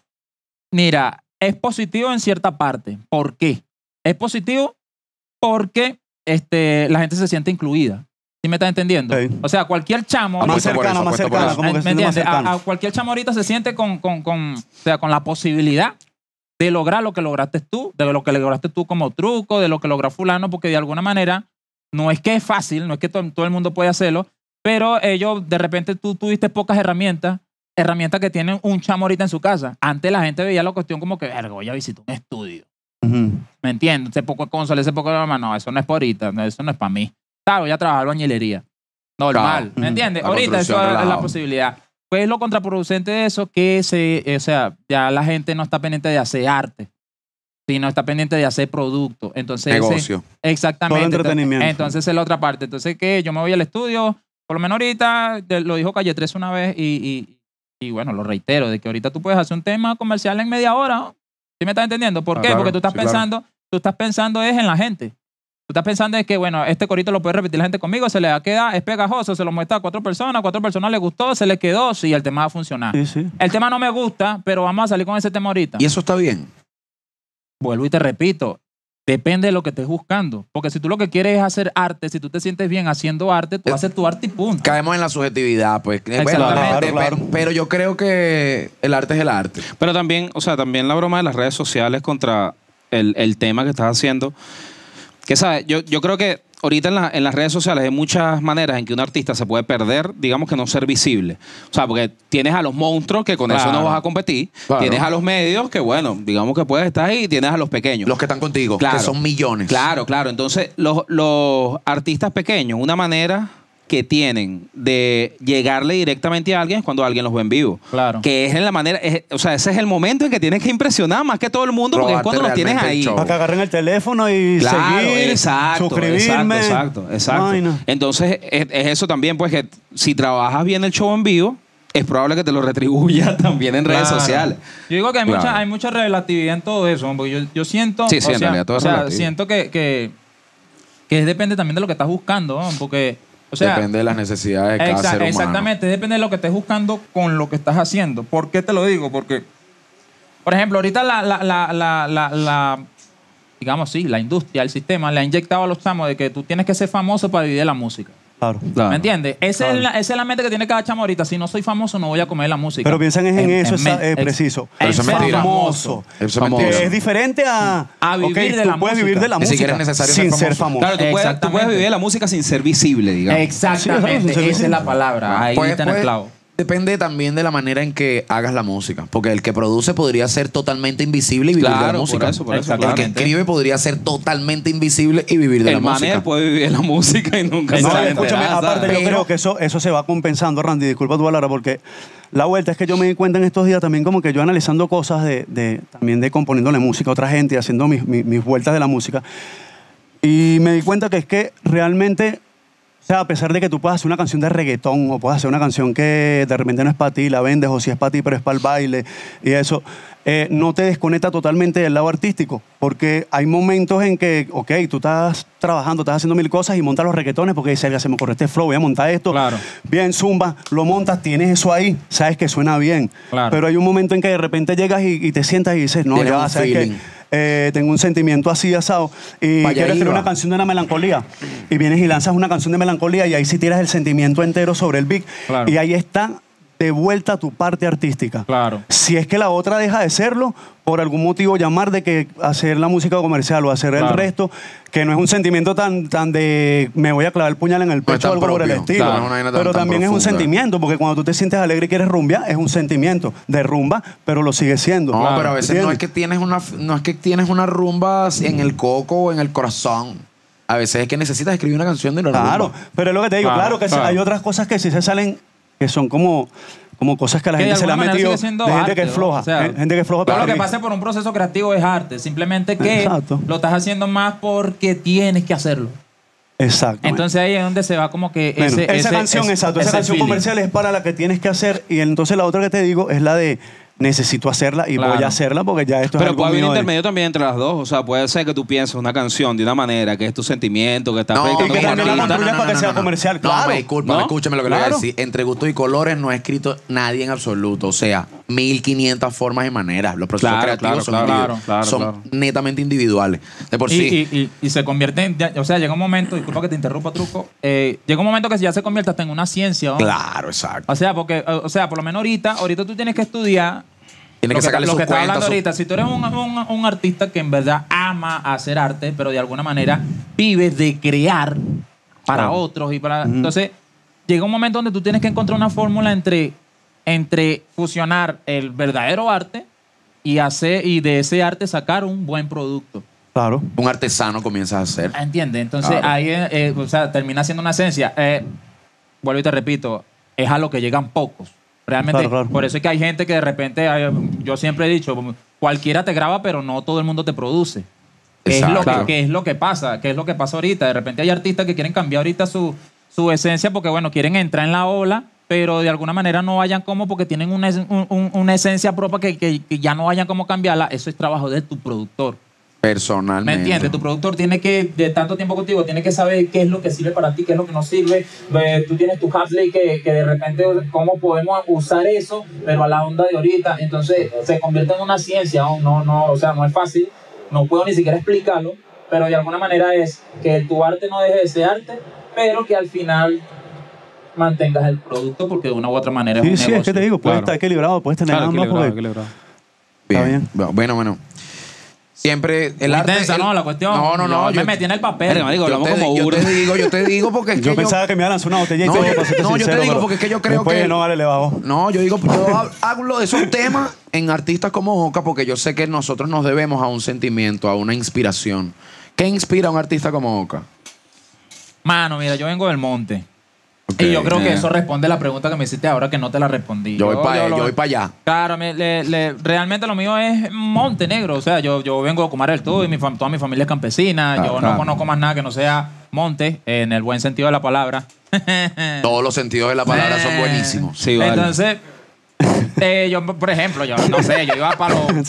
Mira, es positivo en cierta parte. ¿Por qué? Es positivo porque este, la gente se siente incluida. ¿Sí me estás entendiendo? Sí. O sea, cualquier chamo... Más Apuesto por cercana, eso, más apuesto por cercana, eso. como que ¿Me se siente más entiendes? cercano. A, a cualquier chamo ahorita se siente con, con, con, o sea, con la posibilidad de lograr lo que lograste tú, de lo que lograste tú como truco, de lo que logró fulano, porque de alguna manera no es que es fácil, no es que to- todo el mundo puede hacerlo, pero ellos, de repente tú tuviste pocas herramientas, herramientas que tienen un chamo ahorita en su casa. Antes la gente veía la cuestión como que, verga, voy a visitar un estudio. Ujú. ¿Me entiendes? Ese poco de consola, ese poco de broma, no, eso no es por ahorita, no, eso no es para mí. Claro, voy a trabajar albañilería. Normal, Claro. ¿me entiendes? La Ahorita eso construcción, es la relajado. posibilidad. Pues lo contraproducente de eso que se, eh, o sea, ya la gente no está pendiente de hacer arte, sino está pendiente de hacer producto. Entonces, ese- Negocio. exactamente. Todo entretenimiento. Entonces, esa es la otra parte. Entonces, que yo me voy al estudio, por lo menos ahorita, de- lo dijo Calle tres una vez y, y, y bueno, lo reitero, de que ahorita tú puedes hacer un tema comercial en media hora. ¿no? ¿Sí me estás entendiendo? ¿Por Ah, qué? claro, Porque tú estás sí, claro. pensando, tú estás pensando es en la gente. Tú estás pensando es que, bueno, este corito lo puede repetir la gente conmigo, se le va a quedar, es pegajoso, se lo muestra a cuatro personas, cuatro personas le gustó, se le quedó, sí, el tema va a funcionar. Sí, sí. El tema no me gusta, pero vamos a salir con ese tema ahorita. Y eso está bien. Vuelvo y te repito, Depende de lo que estés buscando. Porque si tú lo que quieres es hacer arte, si tú te sientes bien haciendo arte, tú haces tu arte y punto. Caemos en la subjetividad, pues. Bueno, Exactamente. de- Claro, pero, pero yo creo que el arte es el arte. Pero también, o sea, también la broma de las redes sociales contra el, el tema que estás haciendo. Que, ¿sabes? Yo, yo creo que ahorita en, la- en las redes sociales hay muchas maneras en que un artista se puede perder, digamos que no ser visible. O sea, porque tienes a los monstruos que con eso Claro. no vas a competir. Claro. Tienes a los medios que, bueno, digamos que puedes estar ahí y tienes a los pequeños. Los que están contigo, Claro. que son millones. Claro, claro. Entonces, los, los artistas pequeños, una manera que tienen de llegarle directamente a alguien es cuando alguien los ve en vivo. Claro. Que es en la manera, es- o sea, ese es el momento en que tienes que impresionar más que todo el mundo, porque es Robarte cuando los tienes realmente el ahí. show. Para que agarren el teléfono y Claro, seguir, exacto, suscribirme. exacto, exacto, exacto. Ay, no. Entonces, es, es eso también, pues, que si trabajas bien el show en vivo, es probable que te lo retribuya también en redes Claro. sociales. Yo digo que hay, Claro. mucha, hay mucha relatividad en todo eso, porque yo, yo siento, Sí, sí, o en sea, realidad todo o es sea, relativo. siento que, que, que depende también de lo que estás buscando, ¿no? Porque, o sea, Depende de las necesidades de cada exa- ser humano. exactamente, depende de lo que estés buscando con lo que estás haciendo. ¿Por qué te lo digo? Porque, por ejemplo, ahorita la, la, la, la, la, la- digamos, sí, la industria, el sistema, le ha inyectado a los chamos de que tú tienes que ser famoso para vivir de la música. Claro. Claro. ¿Me entiendes? Esa, Claro. es la, esa es la mente que tiene cada chamo ahorita. Si no soy famoso, no voy a comer la música. Pero piensan es en, eso, esa- men- eh, ex- preciso. Pero eso en es ser mentira. Famoso. Eso es Famoso. mentira. Que es diferente a, A vivir ok, de tú la puedes música. vivir de la Ni música siquiera es necesario sin ser ser famoso. famoso. Claro, tú puedes, tú puedes Exactamente. vivir de la música sin ser visible, digamos. Exactamente, Sí, exacto, esa es la palabra. Ahí Pues- está en el pues, clavo. Depende también de la manera en que hagas la música. Porque el que produce podría ser totalmente invisible y vivir de la Claro, música. por eso, por eso. Exacto. El claro. que escribe podría ser totalmente invisible y vivir de El la maner música. puede vivir de la música y nunca No, se va a escúchame, enterar, aparte ¿sabes? yo Pero- creo que eso, eso se va compensando, Randy, disculpa tu palabra, porque la vuelta es que yo me di cuenta en estos días también como que yo analizando cosas de, de también de componiéndole música a otra gente, haciendo mis, mis, mis vueltas de la música, y me di cuenta que es que realmente, o sea, a pesar de que tú puedas hacer una canción de reggaetón o puedas hacer una canción que de repente no es para ti, la vendes, o si es para ti, pero es para el baile y eso, eh, no te desconecta totalmente del lado artístico, porque hay momentos en que, ok, tú estás trabajando, estás haciendo mil cosas y montas los reggaetones porque dices, "Oiga, se me ocurrió este flow, voy a montar esto". Claro. Bien, zumba, lo montas, tienes eso ahí, sabes que suena bien. Claro. Pero hay un momento en que de repente llegas y, y te sientas y dices, no, Tienes ya, un sabes que feeling. eh, tengo un sentimiento así asado y Pa' allá quiero escribir iba. una canción de una melancolía y vienes y lanzas una canción de melancolía y ahí sí tiras el sentimiento entero sobre el beat Claro. y ahí está de vuelta tu parte artística. Claro. Si es que la otra deja de serlo, por algún motivo llamar de que hacer la música comercial o hacer el Claro. resto, que no es un sentimiento tan, tan de me voy a clavar el puñal en el es pecho o tan algo por el propio. estilo. Claro, no es una vaina tan- pero tan también es un profunda. sentimiento, porque cuando tú te sientes alegre y quieres rumbear, es un sentimiento de rumba, pero lo sigue siendo. No, Claro. pero a veces no ¿Entiendes? es que tienes una no es que tienes una rumba en el coco o en el corazón. A veces es que necesitas escribir una canción de una Claro, rumba. pero es lo que te digo, Claro, claro, que claro. hay otras cosas que sí se salen, que son como, como cosas que a la Que de gente se le ha alguna manera metido, sigue siendo de gente arte, que es ¿no? floja, O sea, eh, gente que es floja. Todo para lo que mí. pase por un proceso creativo es arte. Simplemente que Exacto. lo estás haciendo más porque tienes que hacerlo. Exacto. Entonces ahí es donde se va como que Bueno, ese, esa ese- canción, ese- exacto, esa ese canción feeling. comercial es para la que tienes que hacer y entonces la otra que te digo es la de necesito hacerla y Claro. voy a hacerla porque ya esto es Pero algo puede haber un mío de- intermedio también entre las dos. O sea, puede ser que tú pienses una canción de una manera que es tu sentimiento, que estás No, proyectando que como también la artista. construyas para que sea comercial, No, claro. me disculpa, ¿No? escúchame lo que le voy a Claro. decir. Entre gusto y colores no ha escrito nadie en absoluto. O sea, mil quinientas formas y maneras. Los procesos Claro, creativos claro, son, claro, individu- claro, son claro. netamente individuales. De por Y, sí. y, y, y se convierte en, ya- o sea, llega un momento, disculpa que te interrumpa, Truco, eh, llega un momento que ya se convierte hasta en una ciencia, ¿no? Claro, exacto. O sea, porque, o sea, por lo menos ahorita, ahorita tú tienes que estudiar Tiene lo que sacarle lo sus que estaba cuentas. hablando su- ahorita. Si tú eres un, un- un artista que en verdad ama hacer arte, pero de alguna manera vives de crear para Claro. otros y para... Entonces, llega un momento donde tú tienes que encontrar una fórmula entre, entre fusionar el verdadero arte y, hacer, y de ese arte sacar un buen producto. Claro. Un artesano comienzas a hacer. ¿Entiendes? Entonces, Claro. ahí eh, eh, o sea, termina siendo una esencia. Eh, vuelvo y te repito, es a lo que llegan pocos. Realmente, Claro, claro. por eso es que hay gente que de repente, hay- yo siempre he dicho, cualquiera te graba, pero no todo el mundo te produce. ¿Qué es, Exacto. lo que, Claro. qué es lo que pasa? ¿Qué es lo que pasa ahorita? De repente hay artistas que quieren cambiar ahorita su, su esencia porque, bueno, quieren entrar en la ola, pero de alguna manera no vayan como porque tienen una, es- un- un- una esencia propia que, que- que ya no vayan como cambiarla. Eso es trabajo de tu productor. Personalmente. ¿Me entiendes? Tu productor tiene que, de tanto tiempo contigo, tiene que saber qué es lo que sirve para ti, qué es lo que no sirve. Eh, tú tienes tu Hasley que, que de repente, cómo podemos usar eso, pero a la onda de ahorita. Entonces, se convierte en una ciencia. No, no, no, o sea, no es fácil. No puedo ni siquiera explicarlo. pero de alguna manera es que tu arte no deje de ser arte, pero que al final mantengas el producto porque de una u otra manera Sí, es un sí, negocio. es que te digo, puedes Claro. estar equilibrado, puedes tener Claro, ambas equilibrado, porque- equilibrado. Está Bien. Bueno, bueno. Siempre el Muy arte. intensa, el- ¿no? La cuestión. No, no, no. Yo me metí en el papel. Verga, marico, yo, hablamos te, como yo burro. te digo, yo te digo porque es que Yo yo, pensaba que me iban a lanzar una botella y No, todo, yo- para serte no, yo te sincero, digo pero porque es que yo creo después que- no vale, le bajo. No, yo digo, yo hab- hablo de esos temas en artistas como Oka porque yo sé que nosotros nos debemos a un sentimiento, a una inspiración. ¿Qué inspira a un artista como Oka? Mano, mira, yo vengo del monte. Ok. Y yo creo que Eh. eso responde a la pregunta que me hiciste ahora que no te la respondí. Yo voy para lo- yo voy para allá. Claro, me- le- le- realmente lo mío es Montenegro. O sea, yo, yo vengo de Comar del Todo y mi fam- toda mi familia es campesina. Claro, yo no claro. conozco más nada que no sea monte, en el buen sentido de la palabra. Todos los sentidos de la palabra son Eh, buenísimos. Sí, vale. Entonces, eh, yo, por ejemplo, yo no sé, yo iba para los...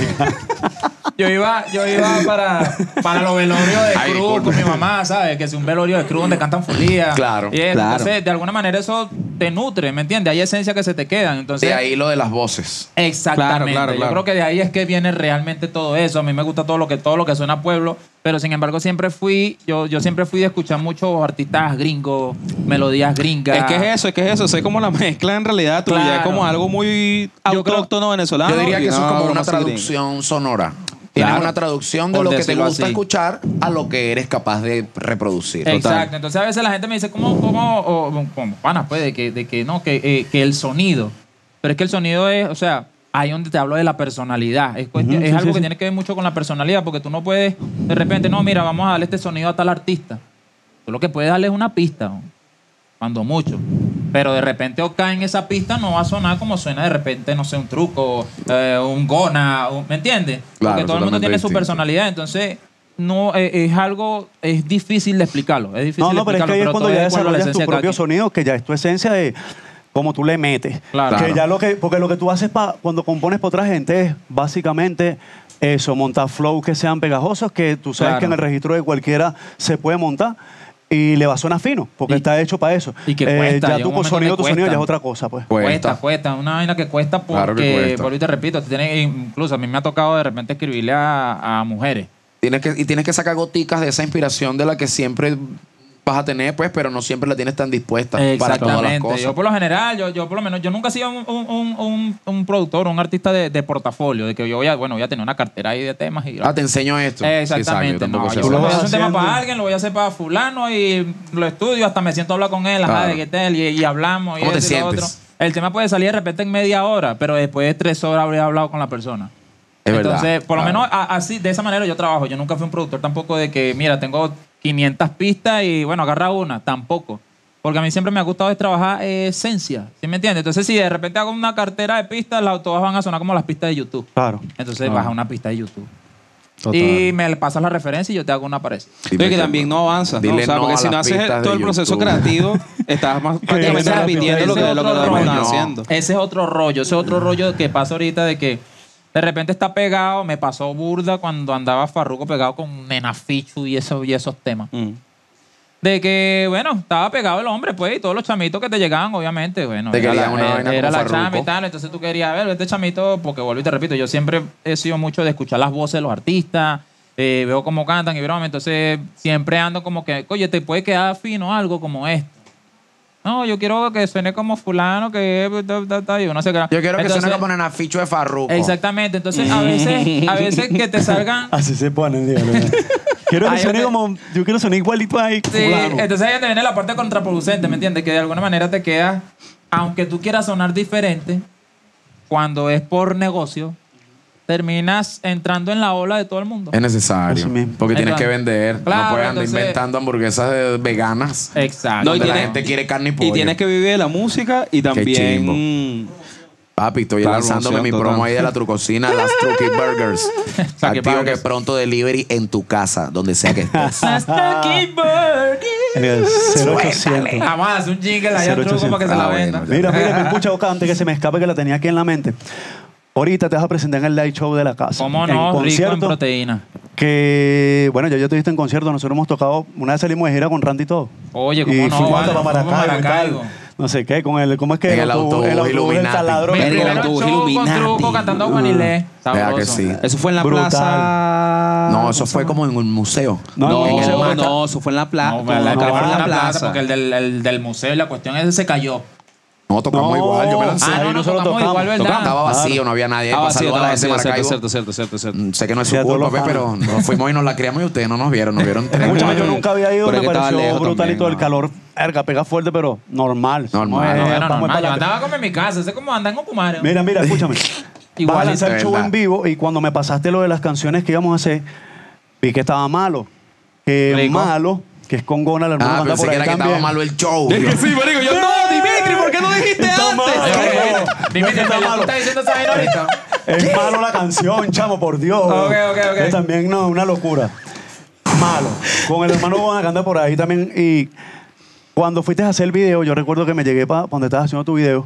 Yo iba, yo iba para, para los velorios de Ay, cruz disculpe. con mi mamá, ¿sabes? Que es un velorio de cruz donde cantan folía. Claro. Y entonces, Claro. de alguna manera eso te nutre, ¿me entiendes? Hay esencias que se te quedan. Entonces, De ahí lo de las voces. exactamente. Claro, claro, Yo claro. creo que de ahí es que viene realmente todo eso. A mí me gusta todo lo que, todo lo que suena a pueblo, pero sin embargo siempre fui, yo, yo siempre fui de escuchar muchos artistas gringos, melodías gringas. Es que es eso, es que es eso. Es como la mezcla en realidad tuya. Claro. Es como algo muy Yo creo- autóctono venezolano. Yo diría y que eso no, es como una más gringo. traducción sonora. Tienes Claro. una traducción de Por lo que te decirlo gusta así. escuchar a lo que eres capaz de reproducir. Exacto. Entonces a veces la gente me dice, ¿cómo, cómo, o, como panas, pues, de que, de que no, que, eh, que el sonido. Pero es que el sonido es, o sea, ahí donde te hablo de la personalidad. Es, cuestión- Ujú, es sí, algo sí, que sí. tiene que ver mucho con la personalidad, porque tú no puedes, de repente, no, mira, vamos a darle este sonido a tal artista. Tú lo que puedes darle es una pista, ¿no? Cuando mucho. Pero de repente Oka en esa pista no va a sonar como suena de repente, no sé, un truco, eh, un gona, un- ¿me entiendes? Claro, Porque todo el mundo totalmente tiene su distinto. personalidad, entonces no eh, es algo, es difícil de explicarlo. Es difícil No, de no, pero es explicarlo, que ahí es cuando todo ya de acuerdo a la desarrollas tu esencia de cada propio quien. sonido, que ya es tu esencia de cómo tú le metes. Claro. Que Claro. ya lo que, porque lo que tú haces pa, cuando compones para otra gente es básicamente eso, montar flows que sean pegajosos, que tú sabes Claro. que en el registro de cualquiera se puede montar y le va a sonar fino, porque Y- está hecho para eso. y que cuesta, ya llega tu un momento sonido, que tu sonido cuesta. ya es otra cosa, pues. Cuesta, cuesta. Una vaina que cuesta porque, Claro que cuesta. vuelvo y te repito, te tiene- incluso a mí me ha tocado de repente escribirle a, a mujeres. Tienes que, y tienes que sacar goticas de esa inspiración de la que siempre vas a tener, pues, pero no siempre la tienes tan dispuesta para todas las Exactamente. cosas. Yo por lo general, yo, yo por lo menos, yo nunca he sido un, un, un, un- un productor, un artista de, de portafolio, de que yo voy a, bueno, voy a tener una cartera ahí de temas y Ah, te enseño esto. exactamente. Sí, tampoco no, sé yo Tú lo cuando voy a vas hacer un tema haciendo. para alguien, lo voy a hacer para fulano y lo estudio, hasta me siento a hablar con él, ajá, Claro. de qué tal, y, y hablamos y ¿Cómo te esto y lo sientes? otro. El tema puede salir de repente en media hora, pero después de tres horas habría hablado con la persona. Es verdad. Entonces, por lo Claro. menos a- así, de esa manera yo trabajo. Yo nunca fui un productor tampoco de que, mira, tengo quinientas pistas y bueno, agarra una. Tampoco. Porque a mí siempre me ha gustado es trabajar eh, esencia. ¿Sí me entiendes? Entonces, si de repente hago una cartera de pistas, las, todas van a sonar como las pistas de YouTube. Claro. Entonces, Ah. baja una pista de YouTube. Total. Y me pasas la referencia y yo te hago una pared. Dime Oye, que también no avanzas, ¿no? Dile O sea, no porque a si no las haces pistas todo de el proceso YouTube. creativo, estás más prácticamente esa- repitiendo lo que, ese lo que otro los demás rollo. están No. haciendo. Ese es otro rollo, ese es otro rollo que pasa ahorita de que de repente está pegado. Me pasó burda cuando andaba Farruko pegado con Nena Fichu y, eso, y esos temas. Mm. De que, bueno, estaba pegado el hombre, pues, y todos los chamitos que te llegaban, obviamente, bueno. Te era querían la, una era- vaina era como la chama y Farruko. tal, entonces tú querías ver este chamito, porque vuelvo y te repito, yo siempre he sido mucho de escuchar las voces de los artistas, eh, veo cómo cantan y broma, entonces siempre ando como que, oye, te puede quedar fino algo como esto. No, yo quiero que suene como fulano, que ta, ta, ta, y uno se queda. Yo quiero que Entonces, suene como Nena Fichu de Farruko. exactamente, entonces a veces, a veces que te salgan. Así se ponen, dígalo. Quiero que Ahí suene donde- como. Yo quiero sonar igualito ahí. Sí, fulano. entonces ahí te viene la parte contraproducente, ¿me entiendes? Que de alguna manera te queda, aunque tú quieras sonar diferente, cuando es por negocio, terminas entrando en la ola de todo el mundo. Es necesario. Así mismo. Porque tienes Entonces, que vender. claro, no puedes andar entonces- inventando hamburguesas de- veganas. Exacto. No, y donde la tiene- gente quiere carne y pollo. Y tienes que vivir de la música y también... chimbo. mm, Papi, estoy Claro, lanzándome mi promoción promo total. ahí de la trucocina, las Trucky Burgers. Trucky Activo Burgers. que pronto delivery en tu casa, donde sea que estés. Ah. El cero ochocientos. Vamos a hacer un jingle allá cero truco ochocientos. para que se la Ah, venda. bueno, Mira, mira, me escucha Oka, antes que se me escape que la tenía aquí en la mente. Ahorita te vas a presentar en el live show de la casa. ¿Cómo En no? Rico en concierto, proteína. que, bueno, yo ya te he visto en concierto. Nosotros hemos tocado, una vez salimos de gira con Randy y todo. Oye, ¿cómo Y no? fuimos vale, hasta fuimos para para Maracaibo y tal. Maracaibo. no sé qué, con el, ¿cómo es que? En el autobús el autobús del Illuminati. taladro. Mi Mi Verga, primer el autobús show con Illuminati. truco cantando Juanilé. Vea que Sabroso. sí. Eso fue en la Brutal. plaza. No, eso fue como en un museo. No, No, en el museo no, está- no, eso fue en la plaza. No, la, no, que no, fue en no, la la plaza, plaza. porque el del, el del museo, la cuestión es que se cayó. No, tocamos No. igual, yo me lancé. Ah, Ah, no, ahí no, nosotros tocamos tocamos. igual, ¿verdad? Estaba vacío, no había nadie. Ah, Para vacío, saludar a la gente de cierto, Maracaibo. cierto, cierto, cierto, cierto. Mm, Sé que no es Sí, su a todos culpa, los pues, pero fans. nos fuimos y nos la criamos y ustedes no nos vieron, nos vieron tres. Escúchame, yo nunca había ido, Pero me es que estaba pareció lejos brutalito también, el calor. Verga, pega fuerte, pero normal. Normal. No, No, eh, Bueno, vamos normal. para Yo la- andaba como en mi casa. Ese es como andar en Ocumare. Mira, mira, escúchame. Vas a lanzar el show verdad. en vivo y cuando me pasaste lo de las canciones que íbamos a hacer, vi que estaba malo. Que Rico. malo, que es con Gona, el hermano Ah, anda pensé por que ahí era que estaba también. malo el show. Es que sí, marico. Yo, no, Dimitri, ¿por qué no dijiste Está antes? malo. Dime, Es que está ¿tú malo. estás diciendo esa vaina ahorita? Es malo la canción, chamo, por Dios. Ok, weón. ok, ok. Que también no, una locura. Malo. Con el hermano Gona que anda por ahí también. Y cuando fuiste a hacer el video, yo recuerdo que me llegué para donde estabas haciendo tu video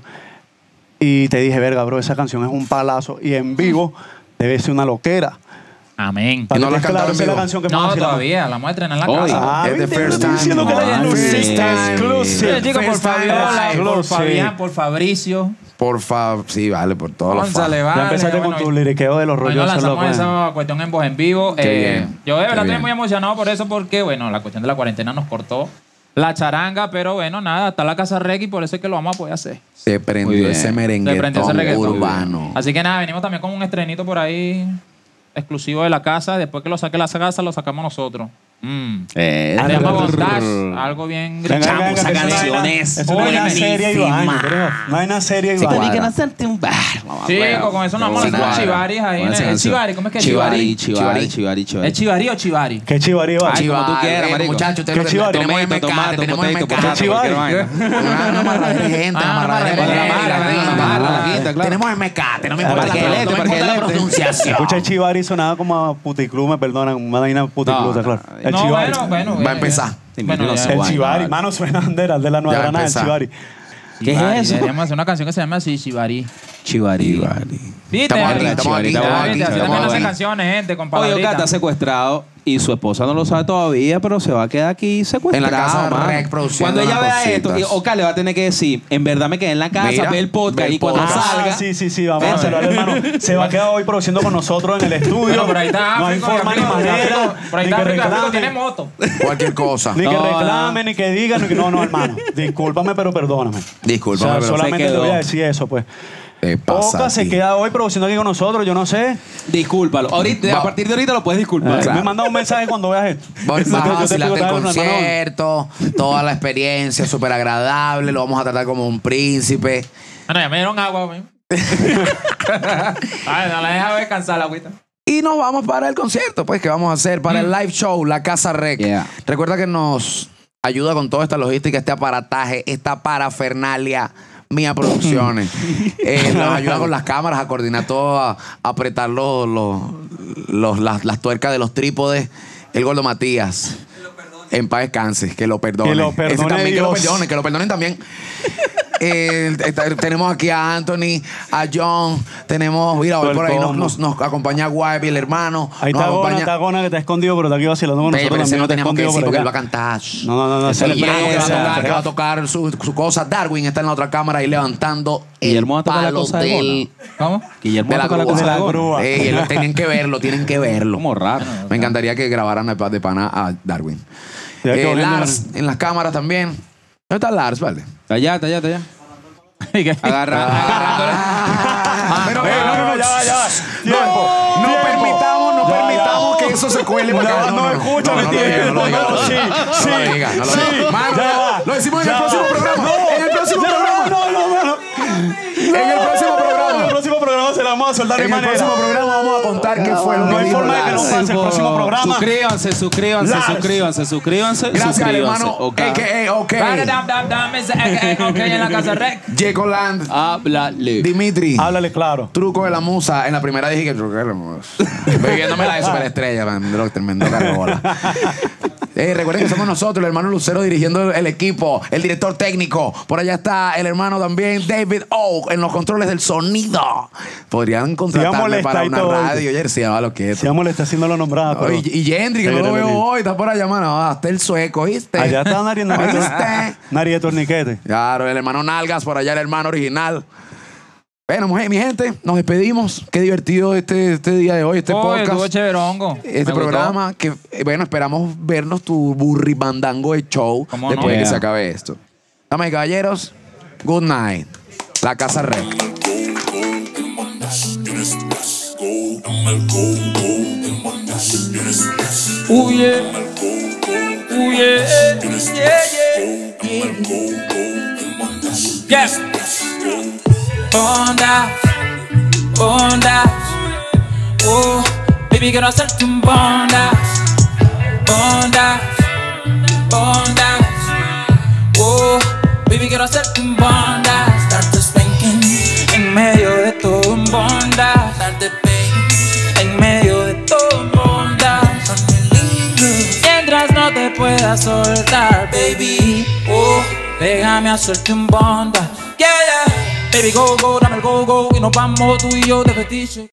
y te dije, verga, bro, esa canción es un palazo y en vivo debe ser una loquera. Amén. Para ¿Y no que la estés claro, cantaron esa es en la vivo? canción que No, vamos a hacer. todavía. La vamos a estrenar en la Hoy. casa. Ah, Es the ¿viste? first Estoy time. diciendo que la No, exclusive. sí. Exclusive. Sí, chicos, por First time Fabiola, por exclusive. Fabián, por Fabricio. Por favor, sí, vale, por todos los González, fans. vale. Ya empezaste bueno, con tu liriqueo de los Hoy rollos. nos hacerlo lanzamos con- esa cuestión en voz en vivo. Qué Eh, bien, yo de qué verdad estoy bien. muy emocionado por eso porque, bueno, la cuestión de la cuarentena nos cortó la charanga, pero bueno, nada, está la Casa Rec y por eso es que lo vamos a poder hacer. Se Muy prendió bien. ese Se prendió ese merenguetón reggaetón. urbano. Así que nada, venimos también con un estrenito por ahí exclusivo de la casa. Después que lo saque la casa, lo sacamos nosotros. Mm. Eh, Ah, Tema no, no, bondage, no. algo bien Venga, gritado. venga, esa que es una canción vaina- es es una vaina buenísima. seria y vaina. pero No hay nada seria y Sí, vaina. que no hacerte un bar. Chico, con eso nos vamos a hacer unos chivaris ahí. en el- ¿Es chivari? ¿Cómo es que es Chivari, chivari? chivari, chivari, chivari. ¿Es chivari o chivari? Qué chivarí va. Ay, como tú quieras, marico. Muchachos, Qué tenemos chivari. tenemos Tomato, M K, tomato, tenemos potato, M K. potato, chivari. cualquier vaina. Una una amarradera de gente, Ah, una amarradera de amarradera de gente. gente, Tenemos amarradera, M K, amarradera, claro. Tenemos M K, tenemos Para importa que la- lete, no me para que importa la lete. pronunciación. Escucha el chivari sonaba como a puticlub, me perdonan, una vaina puticlub, No, está claro. no, El No, chivari. bueno, bueno. Va a eh, empezar. Sí, Bueno, no ya. sé, El guay, chivari, no, mano, suena bandera, de la Nueva Ya Granada, el empezá. chivari. ¿Qué es Chivari, eso? Deberíamos hacer una canción que se llama así, Chivari. Chivari. ¿Viste? Estamos aquí, Chivari, estamos aquí, estamos estamos aquí, aquí. Así también estamos hacen aquí. canciones, gente, con Oye, palabritas. Ocata secuestrado y su esposa no lo sabe todavía, pero se va a quedar aquí secuestrado. En la casa mano. Rec produciendo Cuando ella unas vea esto, cositas. y Oca le va a tener que decir, en verdad me quedé en la casa, Mira, ve el podcast ve el y cuando podcast. salga. Ah, sí, sí, sí, vamos a Vente. hacerlo, hermano. Se va a quedar hoy produciendo con nosotros en el estudio. Bueno, por ahí está No hay África, forma ni África, manera. África, por ahí Ni está que África, África tiene reclamen, moto. Cualquier cosa. ni que No, reclamen, ni que digan. ni que- No, no, hermano. Discúlpame, pero perdóname. Discúlpame, O sea, pero solamente se te quedó. voy a decir eso, pues. te pasa Oca a se ti. queda hoy produciendo aquí con nosotros, yo no sé. Discúlpalo. Ahorita, Va. a partir de ahorita lo puedes disculpar. Eh, Claro. Me manda un mensaje cuando veas esto. Vas Yo te- a yo te vacilarte el explico, tal, hermano. concierto, toda la experiencia súper agradable, lo vamos a tratar como un príncipe. Bueno, ya me dieron agua, güey. Ay, no la deja descansar la agüita. Y nos vamos para el concierto, pues, que vamos a hacer para el live show, la Casa Rec. Yeah. Recuerda que nos ayuda con toda esta logística, este aparataje, esta parafernalia, Mía Producciones. Eh, nos ayuda con las cámaras, a coordinar todo, a, a apretar los, los, los- las, las tuercas de los trípodes. El Gordo Matías. En paz descanse, que lo perdone. Que lo Ese perdone también, que lo Dios. perdonen, que lo perdonen también. Eh, está- tenemos aquí a Anthony, a John, tenemos, mira, hoy Todo el por ahí nos, combo. nos, nos acompaña Guapi, el hermano. Ahí nos está Gona, acompaña- está Gona que está escondido, pero está aquí vacilando con Pero, nosotros. pero ese también, no está teníamos que escondido decir por porque él va a acá. cantar. No, no, no, no. Ese se le es el que va a presa. tocar, que va a tocar su, su cosa. Darwin está en la otra cámara ahí levantando Guillermo va a el tocar la palo cosa de del, ¿Cómo? Guillermo de la toca la grúa. cosa de la Gona. grúa. Eh, lo- tienen que verlo, tienen que verlo. Como raro. Me encantaría que grabaran de pa- de pana a Darwin. Ya que Eh, volviendo- Lars en las cámaras también. ¿Dónde está Lars, vale? Está allá, está allá, está allá. ¿Y qué? Agarra, agarrándole. Pero, Eh, no, no, no, ya va, ya va. Tiempo. No tiempo. permitamos, no Ya, permitamos ya. que eso se cuele. porque- No, no, escúchame, no lo digas, tiempo. no lo digas, No, no lo sí, digas. sí, No lo digas, no lo sí. digas. Mano, Ya va. lo decimos en el Ya próximo va. programa. No. En el próximo Ya va, programa. No, no, no, no. En el próximo En el programa. próximo programa se la vamos a soltar de En el manera. próximo programa vamos a contar qué fue lo No que hay dijo forma de que no Lars. pase el próximo programa. Suscríbanse, suscríbanse, Lars. suscríbanse, suscríbanse. Gracias, suscríbanse. hermano. Ok. A K A OK. Dam, dam, dam, es- eh, eh, ok, en la Casa Rec. Jacob Land. Háblale. Dimitri. Háblale claro. Truco de la musa. En la primera dije que truco de la musa. Bebiéndome la de superestrella, man. Tremendo carbola. Eh, recuerden que somos nosotros, el hermano Lucero dirigiendo el equipo, el director técnico. Por allá está el hermano también, David O, en los controles del sonido. Podrían contratarme para una radio. Jersey, a lo que es. Se molesta haciendo lo nombrado. Pero... Y, y Yendri, que no lo veo hoy, está por allá, mano. Hasta el sueco, ¿viste? Allá está Nari, Nari, Nari de torniquete. Claro, el hermano Nalgas, por allá el hermano original. Bueno, mujer, mi gente, nos despedimos. Qué divertido este, este día de hoy, este Oye, podcast. estuvo chéverongo. Este Me programa gustó. que, bueno, esperamos vernos tu burribandango de show ¿Cómo después no? de que Yeah. se acabe esto. Damas y caballeros, good night. La Casa Red. Uh, yeah. Uh, yeah. Yeah, yeah. Yes. Onda, onda. Oh, baby, quiero hacerte un bonda. Bonda, bonda. Oh, baby, quiero hacerte un bonda. Darte spanking en medio de todo un bonda. Darte pain en medio de todo un bonda. Mientras no te puedas soltar, baby. Oh, déjame hacerte un bonda. Yeah, yeah. Baby, go, go, dame el go, go. Y nos vamos tú y yo de fetiche.